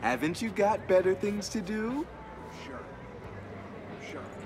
Haven't you got better things to do? Sure. Sure.